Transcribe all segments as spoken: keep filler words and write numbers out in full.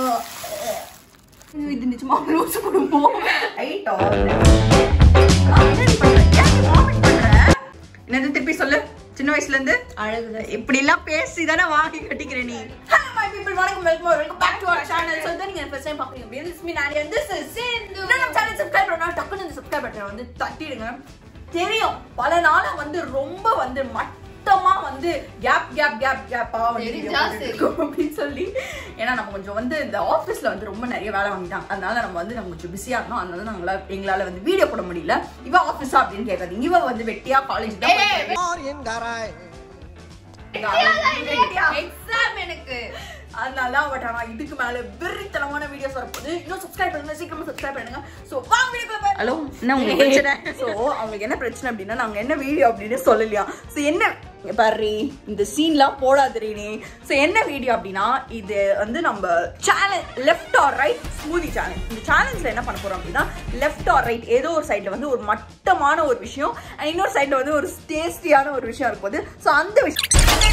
இது நிஜமா லூஸ் பண்ணுவோம். ரைட் ஆர் என்னது திருப்பி சொல்லு. சின்ன வயசுல இருந்து அழகு இப்படி எல்லாம் பேசி தானே வாங்கி கட்டிக்கிற நீ. Hello my people, வணக்கம், welcome welcome back to our channel. So then நீங்க first time பாக்குறீங்க அப்படியே this is me Nadia and this is Sindhu. நம்ம சேனல் சப்ஸ்கிரைப் பண்ணா டக்குனு இந்த சப்ஸ்கிரைப் பட்டனை வந்து தட்டிடுங்க. தெரியும் பல நாளா வந்து ரொம்ப வந்து மட்டமா வந்து கேப் கேப் கேப் கேப்பா வந்து அப்படின்னு சொல்லி, ஏன்னா நம்ம கொஞ்சம் வந்து இந்த ஆஃபீஸ்ல வந்து ரொம்ப நிறைய வேலை வாங்கிட்டாங்க. அதனால நம்ம வந்து நம்ம கொஞ்சம் பிஸியா இருந்தோம். அதனால நாங்களா எங்களால வந்து வீடியோ போட முடியல. இவ ஆஃபீஸா அப்படின்னு கேட்காதீங்க. இவ வந்து வெட்டியா காலேஜ் தான் எக்ஸாம் எனக்கு. அதனால பட் ஆனா இதுக்கு மேல வெறித்தனமான வீடியோஸ் வரப்போகுது. இன்னும் சப்ஸ்கிரைப் பண்ணுங்க, சீக்கிரமா சப்ஸ்கிரைப் பண்ணுங்க. சோ வாங்க வீடியோக்குள்ள போய். ஹலோ, என்ன உங்களுக்கு பிரச்சனை? சோ அவங்களுக்கு என்ன பிரச்சனை அப்படின்னா நாங்க என்ன வீடியோ அப்படின்னு சொல்லலையா. சோ என்ன பாரு இந்த சீன்லாம் போடாதீ நீ. சோ என்ன வீடியோ அப்படின்னா இது வந்து நம்ம channel left or right smoothie channel. இந்த சேனல்ஸ்ல என்ன பண்ண போறோம் அப்படின்னா லெஃப்ட் ஆர் ரைட் ஏதோ ஒரு சைட்ல வந்து ஒரு மட்டமான ஒரு விஷயம், இன்னொரு சைட்ல வந்து ஒரு டேஸ்டியான ஒரு விஷயம் இருக்கும்போது ஸோ அந்த விஷயம்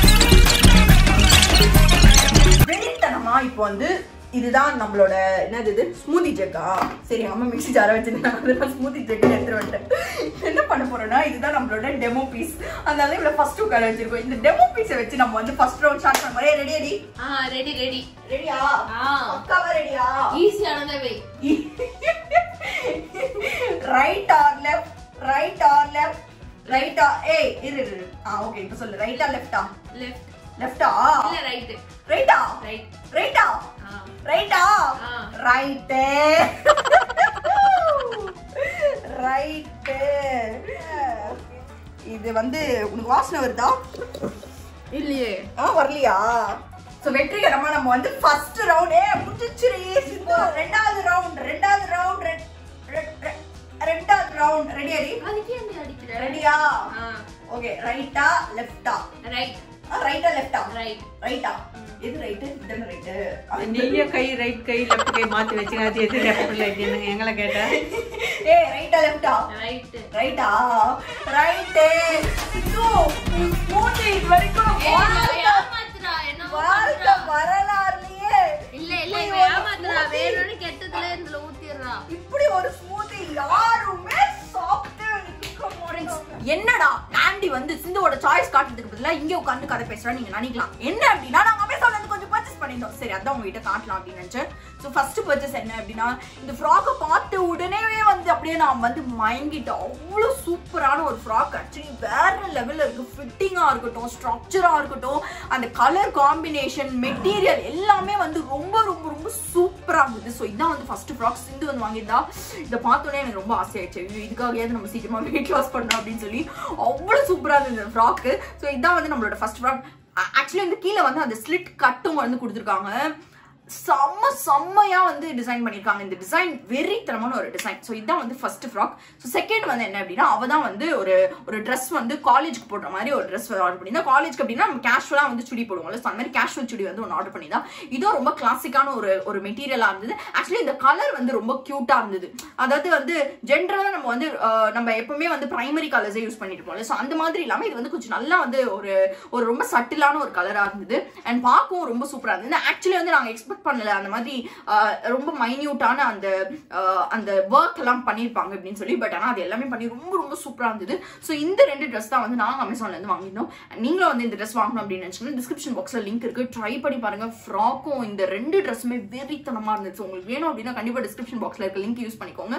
வெறித்தனமா இப்போ வந்து இதுதான் நம்மளோட என்னது இது ஸ்மூதி ஜெக்கா. சரி அம்மா மிக்ஸி ஜார வச்சிருந்தாங்க, ஸ்மூதி ஜெக்கு எடுத்துட்டு வந்துட்டேன். என்ன பண்ண போறோம்னா இதுதான் நம்மளோட டெமோ பீஸ். அதனால இவ்வளவு ஃபர்ஸ்ட் உட்கார வச்சிருக்கோம். இந்த டெமோ பீஸை வச்சு நம்ம வந்து ஃபர்ஸ்ட் ரவுண்ட் ஸ்டார்ட் பண்ண போறோம். ரெடி ரெடி ஆ ரெடி ரெடி ரெடியா? ஆ பக்காவா ரெடியா? ஈஸியானதே வை. Right or left, right or left, right or ஏய் இரு இரு ஆ ஓகே இப்போ சொல்லு. ரைட்டா லெஃப்ட்டா? லெஃப்ட். லெஃப்ட்டா இல்ல ரைட். ரைட்டா? ரைட். ரைட்டா? ரைட்டா? Right right. இது வந்து உனக்கு வாசனை வருதா? இல்லையே. ஆ வரலையா? சோ வெற்றிகரமா நம்ம வந்து ஃபர்ஸ்ட் ரவுண்ட் ஏ முடிஞ்சிருச்சு. இப்போ ரெண்டாவது ரவுண்ட் ரெண்டாவது ரவுண்ட் ரெண்டாவது ரவுண்ட் ரெடி ரெடி. அதுக்கு என்ன அடிக்குற? ரெடியா? ஓகே. ரைட்டா லெஃப்ட்டா? ரைட். ரைட்டா லெஃப்ட்டா? ரைட். ரைட்டா? எது ரைட்? இதென்ன ரைட்? நீங்க கை ரைட் கை லெஃப்ட் கை மாத்தி வெச்சீங்க. அது எது லெஃப்ட் ரைட் என்னங்க எங்கள கேட்ட? ஏய் ரைட்டா லெஃப்ட்டா? ரைட். ரைட்டா? ரைட். இதோ மூணு இது வரைக்கும் ஏமாத்துறா. என்ன வாழ்க்கை வரலாறுலயே இல்ல இல்ல ஏமாத்துறா. வேறொரு கெட்டதுல இதுல ஊத்திறா. இப்படி ஒரு ஸ்மூத்தி யாருமே சாப்பிட்டு என்னடா ஆண்டி வந்து சிந்துவோட சாய்ஸ் காட்டுறதுக்கு பதிலா இங்க உட்கார்ந்து கதை பேசுறா நீங்க நினைக்கலாம். என்ன அப்படின்னா நாங்க அமேசான்ல இருந்து கொஞ்சம் பர்ச்சேஸ் பண்ணிட்டோம். சரி அதான் உங்ககிட்ட காட்டலாம் அப்படின்னு நினைச்சேன். ஸோ ஃபர்ஸ்ட் பர்ச்சேஸ் என்ன அப்படின்னா இந்த ஃப்ராக்கை பார்த்த உடனே வந்து அப்படியே நான் வந்து மயங்கிட்டேன். அவ்வளோ சூப்பரான ஒரு ஃப்ராக். ஆக்சுவலி வேற லெவலில் இருக்கு. ஃபிட்டிங்கா இருக்கட்டும், ஸ்ட்ரக்சரா இருக்கட்டும், அந்த கலர் காம்பினேஷன், மெட்டீரியல் எல்லாமே வந்து ரொம்ப ரொம்ப ரொம்ப சூப்பரா இருந்தது. ஸோ இதான் வந்து ஃபர்ஸ்ட் ஃப்ராக். சிந்து வந்து வாங்கியிருந்தா இதை பார்த்தோன்னே எனக்கு ரொம்ப ஆசையாயிடுச்சு. இதுக்காகயாவது நம்ம சீக்கிரமா வெயிட் லாஸ் பண்ணோம் அப்படின்னு சொல்லி அவ்வளவு சூப்பரா இருந்தது இந்த ஃப்ராக். ஸோ இதான் வந்து நம்மளோட ஃபர்ஸ்ட் ஃப்ராக். ஆக்சுவலி இந்த கீழே வந்து அந்த ஸ்லிட் கட்டும் வந்து கொடுத்துருக்காங்க. செம்ம செம்மையா வந்து டிசைன் பண்ணிருக்காங்க. இந்த டிசைன் வெறித்தனமான ஒரு டிசைன். ஸோ இதுதான் வந்து ஃபர்ஸ்ட் ஃப்ராக். ஸோ செகண்ட் வந்து என்ன அப்படின்னா அவ தான் வந்து ஒரு ஒரு ட்ரெஸ் வந்து காலேஜ்க்கு போடுற மாதிரி ஒரு ட்ரெஸ் ஆர்டர் பண்ணியிருந்தா. காலேஜ்க்கு அப்படின்னா நம்ம கேஷுவலா வந்து சுடி போடுவோம்ல, ஸோ அந்த மாதிரி கேஷுவல் சுடி வந்து ஒன்று ஆர்டர் பண்ணிதான். இதுவும் ரொம்ப கிளாசிக்கான ஒரு ஒரு மெட்டீரியலா இருந்தது. ஆக்சுவலி இந்த கலர் வந்து ரொம்ப கியூட்டா இருந்தது. அதாவது வந்து ஜென்ரலா நம்ம வந்து நம்ம எப்பவுமே வந்து பிரைமரி கலர்ஸே யூஸ் பண்ணிட்டு இருப்போம்ல, ஸோ அந்த மாதிரி இல்லாமல் இது வந்து கொஞ்சம் நல்லா வந்து ஒரு ஒரு ரொம்ப சட்டிலான ஒரு கலரா இருந்தது. அண்ட் பார்க்கவும் ரொம்ப சூப்பரா இருந்தது. ஆக்சுவலி வந்து நாங்கள் எக்ஸ்பெக்ட் பண்ணல அந்த மாதிரி ரொம்ப மைன்யூட்டான அந்த அந்த ஒர்க் எல்லாம் பண்ணிருப்பாங்க அப்படின்னு சொல்லி. பட் ஆனா அது எல்லாமே பண்ணி ரொம்ப ரொம்ப சூப்பரா இருந்தது. ஸோ இந்த ரெண்டு ட்ரெஸ் தான் வந்து நாங்க அமேசான்ல இருந்து வாங்கியிருந்தோம். நீங்களும் வந்து இந்த ட்ரெஸ் வாங்கணும் அப்படின்னு நினைச்சீங்கன்னா டிஸ்கிரிப்ஷன் பாக்ஸ்ல லிங்க் இருக்கு, ட்ரை பண்ணி பாருங்க. ஃப்ராக்கும் இந்த ரெண்டு ட்ரெஸ்ஸுமே வெறித்தனமா இருந்துச்சு. உங்களுக்கு வேணும் அப்படின்னா கண்டிப்பா டிஸ்கிரிப்ஷன் பாக்ஸ்ல இருக்க லிங்க் யூஸ் பண்ணிக்கோங்க.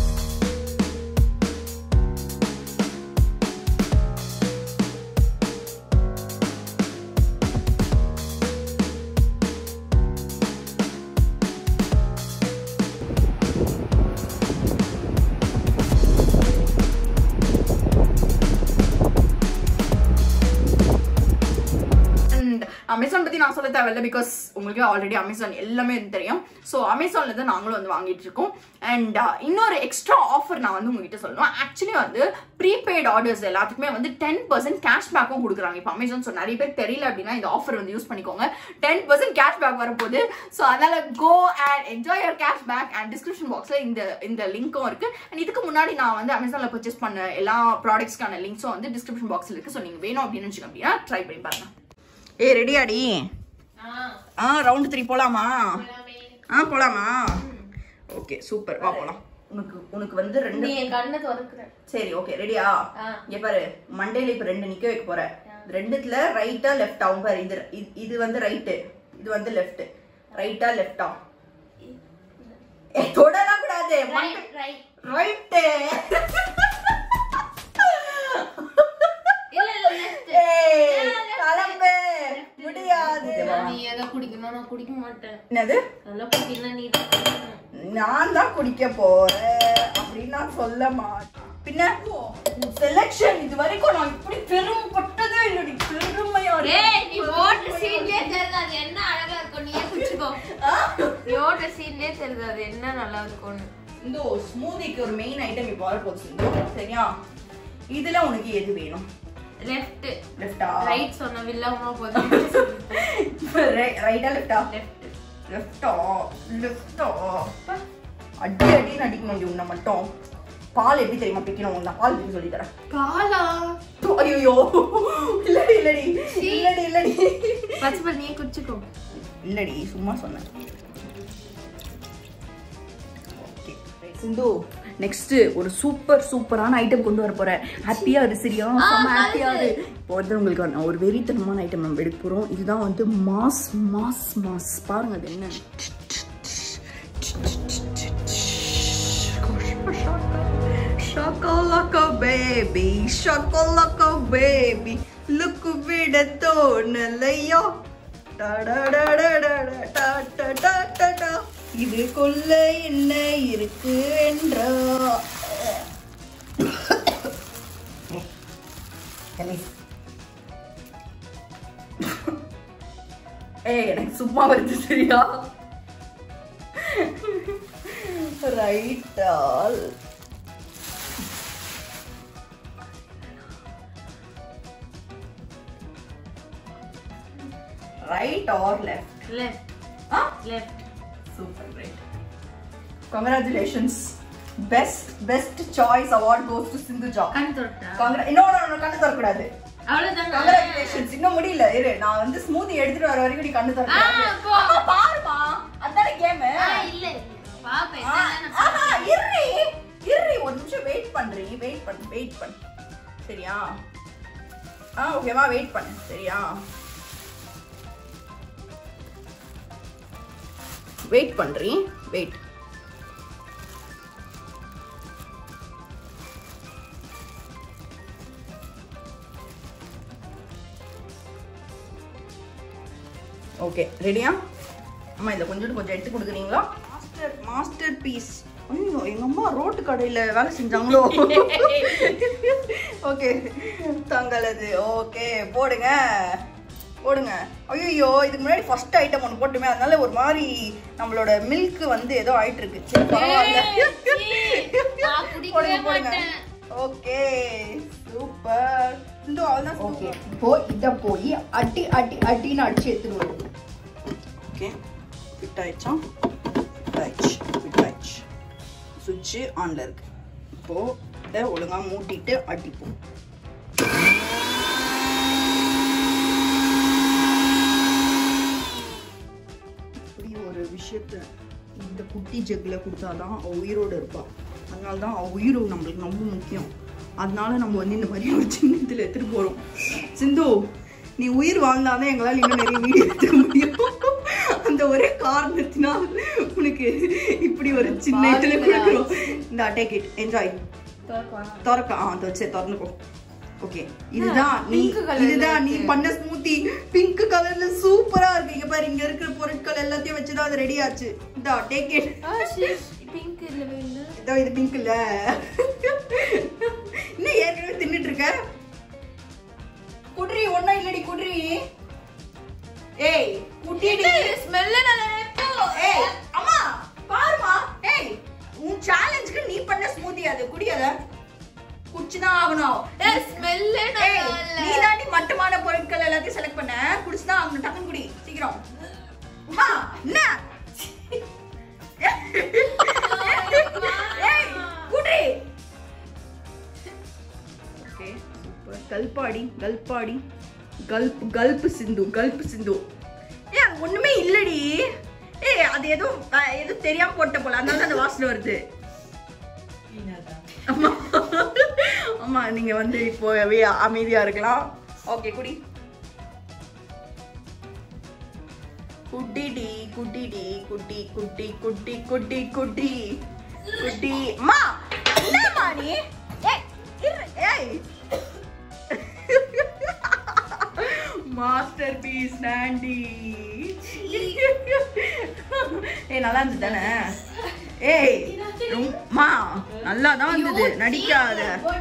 அமேசான் பத்தி நான் சொல்ல தேவையில்லை, பிகாஸ் உங்களுக்கு ஆல்ரெடி அமேசான் எல்லாமே தெரியும். ஸோ அமேசான்ல இருந்து நாங்களும் வந்து வாங்கிட்டு இருக்கோம். அண்ட் இன்னொரு எக்ஸ்ட்ரா ஆஃபர் நான் வந்து உங்ககிட்ட சொல்லணும். ஆக்சுவலி வந்து ப்ரீபெய்ட் ஆர்டர்ஸ் எல்லாத்துக்குமே வந்து டென் பர்சன்ட் கேஷ்பேக்கும் கொடுக்குறாங்க இப்போ அமேசான். ஸோ நிறைய பேர் தெரியல அப்படின்னா இந்த ஆஃபர் வந்து யூஸ் பண்ணிக்கோங்க. டென் பர்சன்ட் கேஷ்பேக் வரப்போகுது. ஸோ அதனால go and enjoy your cashback. And description பாக்ஸ்ல இந்த இந்த லிங்க்கும் இருக்கு. அண்ட் இதுக்கு முன்னாடி நான் வந்து அமேசான்ல பர்ச்சேஸ் பண்ண எல்லா ப்ராடக்ட்ஸ்க்கான லிங்க்ஸும் வந்து டிஸ்கிரிப்ஷன் பாக்ஸ்ல இருக்கு. ஸோ நீங்க வேணும் அப்படின்னு நினைச்சீங்க அப்படின்னா ட்ரை பண்ணி பாருங்க. ஏ ரெடியாடி? ஆ ரவுண்ட் த்ரீ போலாமா? ஆ போலாமா? ஓகே சூப்பர், வா போலாம். உனக்கு உனக்கு வந்து ரெண்டு நீ என் கண்ணை திறக்குற. சரி ஓகே ரெடியா? இங்க பாரு, மண்டையில இப்ப ரெண்டு நிக்க வைக்க போற. ரெண்டுத்துல ரைட்டா லெஃப்ட் ஆகும் பாரு. இது இது வந்து ரைட், இது வந்து லெஃப்ட். ரைட்டா லெஃப்டா? ஏ தொடலாம் கூடாது. Right right right. இல்ல இல்ல லெஃப்ட். ஏய் கலம்பே முடியாது. நீ எதை குடிக்கணும்? நான் குடிக்க மாட்டேன். என்னது? நல்லா குடிக்கணும். நீ தான் குடிக்கணும். நான் தான் குடிக்க போறேன் அப்படின்னு நான் சொல்ல மாட்டேன். பின்ன செலக்ஷன் இது வரைக்கும் நான் இப்படி பெருமைப்பட்டதே இல்லடி. பெருமையா ஏய் நீ ஓட்ட சீன்லயே தெரியுது அது என்ன அழகா இருக்கும். நீயே குடிச்சுக்கோ. நீ ஓட்ட சீன்லயே தெரியுது அது என்ன நல்லா இருக்கும்னு. இந்த ஸ்மூதிக்கு ஒரு மெயின் ஐட்டம் இப்போ வர போகுது. சரியா? இதுல உனக்கு எது வேணும்? லெஃப்ட். லெஃப்டா? ரைட் சொன்ன வில்லாம போகுது. ரைட்டா லெஃப்டா? லெஃப்ட். லெஃப்டா? லெஃப்டா? அடி அடி நடிக்க முடியும் உன்னை மட்டும். பால் எப்படி தெரியுமா பிக்கணும்? நான் பால் பிக்க சொல்லி தரேன். பாலா? ஐயோ இல்லடி இல்லடி இல்லடி இல்லடி பச்சை நீ குடிச்சுக்கோ. இல்லடி சும்மா சொன்னேன். ஓகே சிந்து, நெக்ஸ்ட் ஒரு சூப்பர் சூப்பரான ஐட்டம் கொண்டு வர போறேன். ஹாப்பியா இரு சரியா? செம்ம ஹாப்பியா இரு. இப்போ வந்து உங்களுக்கு நான் ஒரு வெறித்தனமான ஐட்டம் நம்ம எடுக்க போறோம். இதுதான் வந்து மாஸ் மாஸ் மாஸ். பாருங்க அது என்ன. Shakalaka baby, shakalaka baby, look விட தோணலையோ. இதுக்குள்ள என்ன இருக்கு என்றா. ஏய் எனக்கு சும்மா வருது சரியா? ரைட்டால் right or left? Left. Huh? Left. Super great. Congratulations. Best best choice award goes to Sindhuja. கண்ணு தொட்டா? Congra no no no கண்ணு தர கூடாது. அவ்வளவுதான். Congratulations. இன்னும் முடியல. இரு நான் வந்து ஸ்மூதி எடுத்துட்டு வர வரைக்கும் நீ கண்ணு தர கூடாது. அம்மா பாருமா. அதானே கேம். ஆ இல்ல. பாப்பா என்ன ஆஹா இரு. இரு ஒரு நிமிஷம் வெயிட் பண்றீ. வெயிட் பண்ணு. வெயிட் பண்ணு. சரியா? ஆ ஓகேவா வெயிட் பண்ணு. சரியா? வெயிட் பண்றீ. வெயிட். ஓகே ரெடியா? அம்மா இதில் கொஞ்சம் கொஞ்சம் எடுத்து கொடுக்குறீங்களா? Master masterpiece. ஐயோ எங்கள் அம்மா ரோட்டு கடையில் வேலை செஞ்சாங்களோ? ஓகே தங்களது. ஓகே போடுங்க போடுங்க. ஐயோ இதுக்கு முன்னாடி ஃபர்ஸ்ட் ஐட்டம் ஒன்று போட்டுமே, அதனால ஒரு மாதிரி நம்மளோட மில்க் வந்து ஏதோ ஆயிட்டு இருக்கு. சரி பரவாயில்ல. போடுங்க போடுங்க. Okay super. இந்த அவ்வளோதான். ஓகே இப்போ இதை போய் அடி அடி அடின்னு அடிச்சு எடுத்துட்டு வருது. ஓகே ஃபிட் ஆயிடுச்சா? ஃபிட் ஆயிடுச்சு ஃபிட் ஆயிடுச்சு. சுவிட்சு ஆன்ல இருக்கு. இப்போ இதை ஒழுங்காக மூட்டிட்டு அடிப்போம். இப்படி ஒரு விஷயத்த இந்த குட்டி ஜெக்ல கொடுத்தாதான் அவ உயிரோடு இருப்பாள். அதனால தான் அவள் உயிர் நம்மளுக்கு ரொம்ப முக்கியம். அதனால நம்ம வந்து இந்த மாதிரி ஒரு சின்ன இதில் எடுத்துகிட்டு போகிறோம். சிந்து நீ உயிர் வாழ்ந்தாதான் எங்களால் இன்னும் நிறைய வீடியோ எடுத்துக்க முடியும். அந்த ஒரே காரணத்தினால் உனக்கு இப்படி ஒரு சின்ன இதில் கொடுக்குறோம். இந்த டேக் இட் என்ஜாய். திறக்க ஆ வச்சு திறந்துக்கோ. ஓகே இதுதான் நீ இதுதான் நீ பண்ண ஸ்மூத்தி. பிங்க் கலர்ல சூப்பரா இருக்கு. இங்க பாரு இங்க இருக்கிற பொருட்கள் எல்லாத்தையும் வச்சுதான் அது ரெடி ஆச்சு. இந்த டேக் இட். பிங்க் இல்ல இல்ல. இதோ இது பிங்க் இல்ல. இன்னும் ஏற்கனவே தின்னுட்டு இருக்க. குட்ரி ஒண்ணா இல்லடி குட்ரி. ஏய் குட்டிடி ஸ்மெல்ல நல்லா இருக்கு. ஏய் அம்மா பாருமா. ஏய் உன் சேலஞ்சுக்கு நீ பண்ண ஸ்மூத்தி அது குடியாத. குடிச்சுதான் ஆகணும். ஏய் ஸ்மெல்ல நல்லா இல்ல. நீ தாண்டி மட்டமான பொருட்கள் எல்லாத்தையும் செலக்ட் பண்ண. குடிச்சுதான் ஆகணும். டக்குனு குடி சீக்கிரம். அம்மா என்ன? ஏய் குட்ரி. Okay super. கல்பாடி கல்பாடி கல்ப் கல்ப் சிந்து கல்ப் சிந்து. ஏய் ஒண்ணுமே இல்லடி. ஏய் அது அது ஏதோ ஏதோ தெரியாம போட்ட போல அதனால அந்த வாசனை வருது. ஆமா ஆமா நீங்க வந்து இப்போ அமைதியா இருக்கலாம். ஓகே குடி. குட்டிடி குட்டிடி குட்டி குட்டி குட்டி குட்டி குட்டி குட்டி அம்மா என்னம்மா நீ? ஏய் ஏய் மாஸ்டர் பீஸ் நாண்டி. ஏய் நல்லா இருந்துச்சு தானே? ஏய் அம்மா நல்லா தான் இருந்தது, நடிக்காத.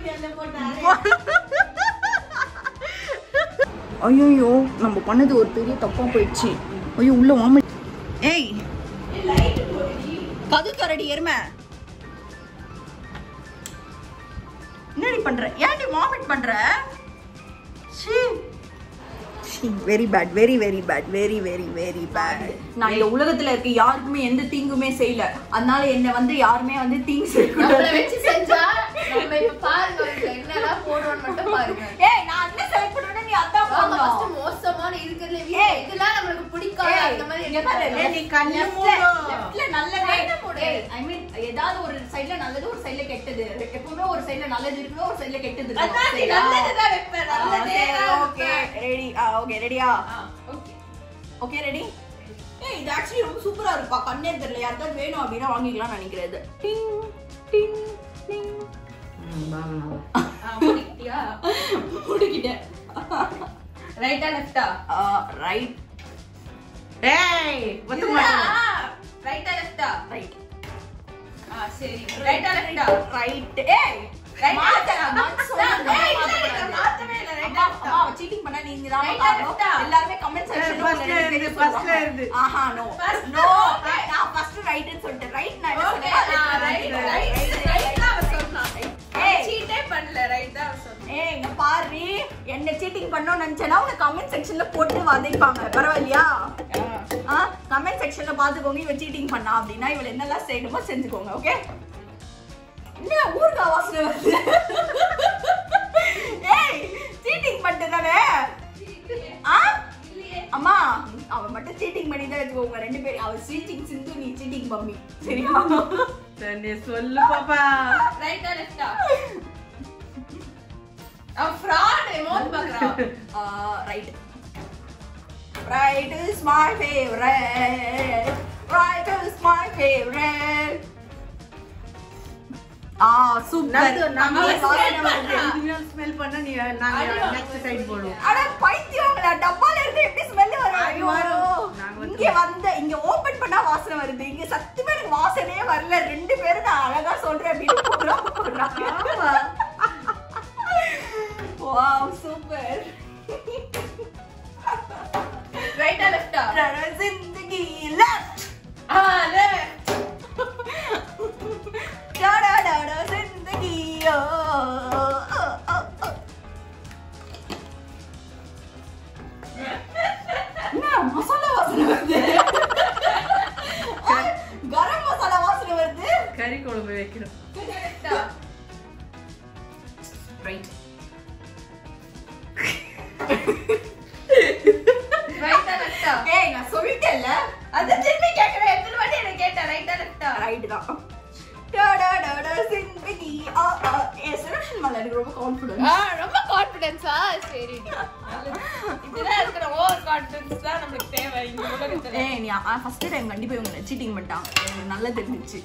ஐயோ நம்ம பண்ணது ஒரு பெரிய தப்பா போயிடுச்சு. ஐயோ உள்ள வாமி. ஏய் கது கரடி எருமை என்னடி பண்ற? ஏன்டி வாமிட் பண்ற? சீ very bad very very bad very very very bad. நான் இந்த உலகத்துல இருக்க யாருக்குமே எந்த தீங்குமே செய்யல, அதனால என்ன வந்து யாருமே வந்து தீங்கு செய்யக்கூடாது. வச்சு செஞ்சா நம்ம இப்ப பாருங்க என்னலாம் போடுறோம்னு மட்டும் பாருங்க. ஏய் நான் என்ன செலக்ட் பண்ணுவேன்னா நீ அதான் போடணும். ஃபர்ஸ்ட் மோசமான இருக்குல வீடியோ இதெல்லாம் நமக்கு பிடிக்காது. அந்த மாதிரி என்ன பாரு நீ கண்ணு மூடு. லெஃப்ட்ல நல்ல ரைட் மூடு. ஐ மீன் ஏதாவது ஒரு சைடுல நல்லது ஒரு சைடுல கெட்டது. எப்பவுமே ஒரு சைடுல நல்லது இருக்கு ஒரு சைடுல கெட்டது இருக்கு. அதான் நீ நல்லது தான் வெப்ப நல்லதே. Okay ready. ஆ ஓகே ரெடியா? Okay okay ready. ஏய் இது एक्चुअली ரொம்ப சூப்பரா இருக்குப்பா. கண்ணே தெரியல யாருக்காவது வேணும் அப்படினா வாங்கிக்கலாம் நினைக்கிறது. டிங் டிங் டிங். ம் வாங்க. ஆ முடிக்கிட்டியா? முடிக்கிட்டேன். ரைட்டா லெஃப்ட்டா? ஆ ரைட். ஏய் வந்து மாட்டேன். ரைட்டா லெஃப்ட்டா? ரைட். ஆ சரி ரைட்டா லெஃப்ட்டா? ரைட். ஏய் மாத்தடா நான் சொல்றேன். ஏய் மாத்தவே இல்ல. ரைட்டா அம்மா சீட்டிங் பண்ணா நீங்க தான் காரணம். எல்லாரும் கமெண்ட் செக்ஷன்ல ஃபர்ஸ்ட்ல இருந்து ஃபர்ஸ்ட்ல இருந்து ஆஹா நோ நோ நான் ஃபர்ஸ்ட் ரைட்னு சொல்லிட்டேன். ரைட் நான் சொல்றேன். ரைட் ரைட் ரைட் தான் சொன்னான். ஏய் சீட்டே பண்ணல ரைட் தான் சொன்னான். ஏய் இங்க பாரு என்ன சீட்டிங் பண்ணனும் நினைச்சேனா உங்க கமெண்ட் செக்ஷன்ல போட்டு வதைப்பாங்க. பரவாயில்லையா? ஆ கமெண்ட் செக்ஷன்ல பாத்துக்கோங்க இவ சீட்டிங் பண்ணா அப்படினா இவள என்னெல்லாம் செய்யணுமோ செஞ்சுக்கோங்க. ஓகே என்ன ஊர்கா வாசனை வருது? ஏய் சீட்டிங் பண்ணிட்டதானே? ஆ அம்மா அவ மட்டும் சீட்டிங் பண்ணி தான் வெச்சுக்கோங்க ரெண்டு பேரும். அவ சீட்டிங் சிந்து நீ சீட்டிங் மம்மி. சரியா? தண்ணி சொல்லு பாப்பா. ரைட்டா லெஃப்ட்டா? அவ ஃப்ராட் மோத் பக்கறா. ஆ right. Right is my favourite. Right is my favourite. ஆ சூப்பர். நாங்க ஸ்மெல் பண்ணா நீ நாங்க நெக்ஸ்ட் சைடு போடுவோம். அட பைத்தியங்களா டப்பால இருந்து எப்படி ஸ்மெல் வரும்? ஐயோ இங்க வந்து இங்க ஓபன் பண்ணா வாசனை வருது. இங்க சத்தியமா எனக்கு வாசனையே வரல. ரெண்டு பேரும் நான் அழகா சொல்றேன் அப்படி போடுறாங்க. ஆமா வாவ் சூப்பர். ரைட்டா லெஃப்ட்டா? ஜிந்தகி லெஃப்ட். ஆ லெஃப்ட். டா டா டா டா ஜிந்தகி ஓ என்ன மசாலா வாசனை வருது? கரம் மசாலா வாசனை வருது. கறி குழம்பு வைக்கிறோம். லெஃப்ட்டா? ரைட். ரைட்டா லெஃப்ட்டா? ஏய் நான் சொல்லிட்டேன்ல. அத திரும்பி கேக்குறேன். எத்தனை வாட்டி என்ன கேட்ட ரைட்டா லெஃப்ட்டா? ரைட் தான். டா டா டா டா ஜிந்தகி ஆ ஆ ஏ செலக்ஷன் மேல எனக்கு ரொம்ப கான்ஃபிடன்ஸ். ஆ ரொம்ப கான்ஃபிடன்ஸா? சரி இதெல்லாம் இருக்கிற ஓவர் கான்ஃபிடன்ஸ் தான் நமக்கு தேவை இந்த உலகத்துல. ஏய் நீ ஃபர்ஸ்ட் டைம் கண்டிப்பா இவங்க சீட்டிங் பண்ணிட்டான். எனக்கு நல்லா தெரிஞ்சிச்சு.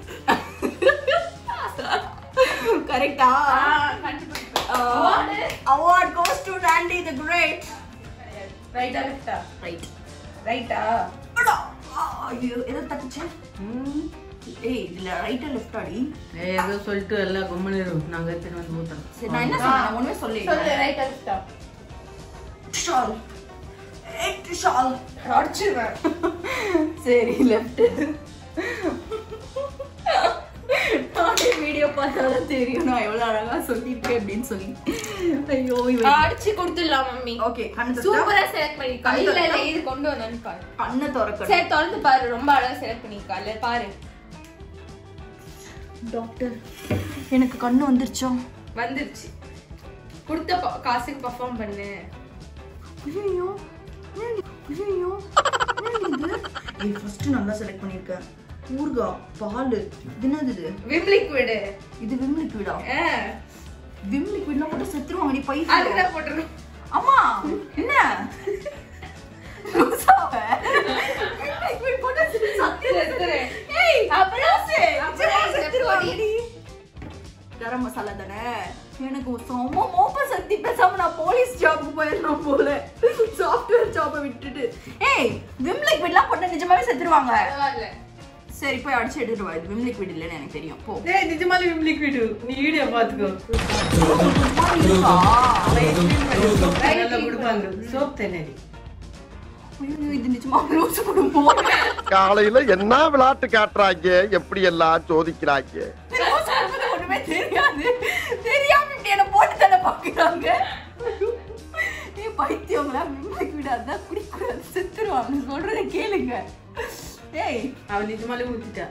கரெக்ட்டா? கண்டிப்பா. Award goes to Randy the great. ரைட்டா லெஃப்ட்டா? ரைட். ரைட்டா? ஐயோ எதை தட்டுச்சு? ஏய் இதுல ரைட்டா லெஃப்ட்டா டி? ஏய் ஏதோ சொல்லிட்டு எல்லாம் கும்மனிரும். நாங்க எடுத்து வந்து ஊத்துறோம். சரி நான் என்ன சொன்னேன்? நான் ஒண்ணுமே சொல்லல. சொல்லு ரைட்டா லெஃப்ட்டா? ஷால். எட் ஷால். அடிச்சிருவேன். சரி லெஃப்ட். நானே வீடியோ பார்த்தாலும் தெரியும் நான் எவ்வளவு அழகா சொல்லிருக்கேன் அப்படின்னு சொல்லி. ஐயோ இவன் அடிச்சு கொடுத்துடலாம் மம்மி. ஓகே கண்ணு சூப்பரா செலக்ட் பண்ணிருக்கா. இல்ல இல்ல இது கொண்டு வந்தான்னு பாரு. கண்ணை திறக்கணும். சரி திறந்து பாரு. ரொம்ப அழகா செலக்ட் பண்ணிருக்கா. இல்ல பாரு. டாக்டர் எனக்கு கண்ணு வந்துருச்சா? வந்துருச்சு. கொடுத்த காசுக்கு பெர்ஃபார்ம் பண்ணு. ஐயோ ஐயோ இது ஏய் ஃபர்ஸ்ட் நல்லா செலக்ட் பண்ணிருக்கேன். ஊர்கா, பால், இது என்னது இது? Vim liquid. இது விம் லிக்விடா? ஆ. விம் லிக்விட்ல போட்டு செத்துருவாங்க நீ பை. அதுல போட்டுரு. அம்மா, என்ன? ரோசாவ. விம் லிக்விட் போட்டு செத்துரு. ஏய், அப்புறம் செத்துருவாங்க. கரம் மசாலா தானே. எனக்கு செம்ம மோப்ப சக்தி, பேசாம நான் போலீஸ் ஜாப்க்கு போயிடலாம் போல. சாஃப்ட்வேர் ஜாபை விட்டுட்டு. ஏய் விம் லிக்விட்லாம் போட்டு நிஜமாவே செத்துருவாங்க. சரி போய் அடிச்சு எடுத்துட்டு வா. இது விம் லிக்விட் இல்லைன்னு எனக்கு தெரியும். போ. டேய் நிஜமாலே விம் லிக்விட். நீ வீடியோ பாத்துக்கோ. நல்லா குடுப்பாங்க. சோப் தண்ணி. இது நிஜமா ரோஸ் குடும்போ. காலையில என்ன விளையாட்டு காட்டுறாங்க, எப்படி எல்லாம் சோதிக்கிறாங்க. ஒண்ணுமே தெரியாது. தெரியாம இப்படி என்ன போட்டு தள்ள பாக்குறாங்க. நீ பைத்தியங்களா? விம் லிக்விட் அதான் குடிக்கூடாது, செத்துருவாங்க. சொல்றதை கேளுங்க. ஏய் அவ நிஜமாலே ஊத்திட்டா.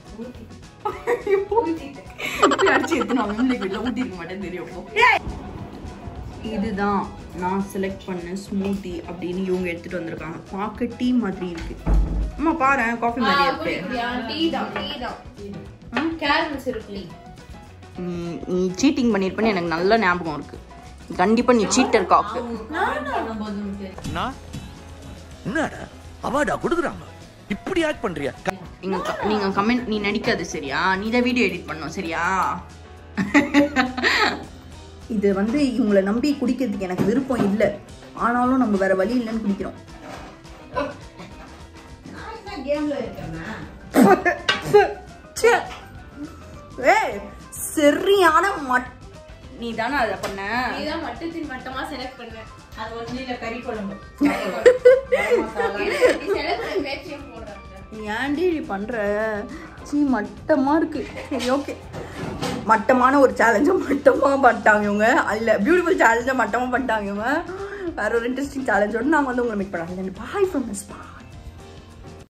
ஊத்திட்டேன். அடிச்சு எடுத்துனாங்க. விம் லிக்விட்ல ஊத்தி இருக்க மாட்டேன்னு தெரியும். இதுதான் நான் செலக்ட் பண்ண ஸ்மூத்தி அப்படின்னு இவங்க எடுத்துட்டு வந்திருக்காங்க. பார்க்க டீ மாதிரி இருக்கு. அம்மா பாரு, காஃபி மாதிரி இருக்கு. டீ தான், டீ தான். கேரமல் சிரப்லி. நீ சீட்டிங் பண்ணிருப்பேன்னு எனக்கு நல்ல ஞாபகம் இருக்கு. கண்டிப்பா நீ சீட்டர் காக்கு. என்னடா அவார்டா கொடுக்குறாங்க, இப்படி ஆக்ட் பண்றியா? நீங்க நீங்க கமெண்ட் நீ நடிக்காது சரியா? நீ தான் வீடியோ எடிட் பண்ணணும் சரியா? இது வந்து இவங்களை நம்பி குடிக்கிறதுக்கு எனக்கு விருப்பம் இல்லை. ஆனாலும் நம்ம வேற வழி இல்லைன்னு குடிக்கிறோம். சரியான மட் நீ தானே அதை பண்ண. நீதான் மட்டத்தின் மட்டமா செலக்ட் பண்ண. அது ஒண்ணு இல்ல, கறி குழம்பு. ஏன்டி இப்படி பண்ற? சீ மட்டமா இருக்கு. சரி ஓகே, மட்டமான ஒரு சேலஞ்சை மட்டமாக பண்ணிட்டாங்க இவங்க. அதில் பியூட்டிஃபுல் சேலஞ்சை மட்டமாக பண்ணிட்டாங்க இவங்க. வேற ஒரு இன்ட்ரெஸ்டிங் சேலஞ்சோடு நாங்கள் வந்து உங்களை மீட் பண்ணாங்க. Bye from miss bye.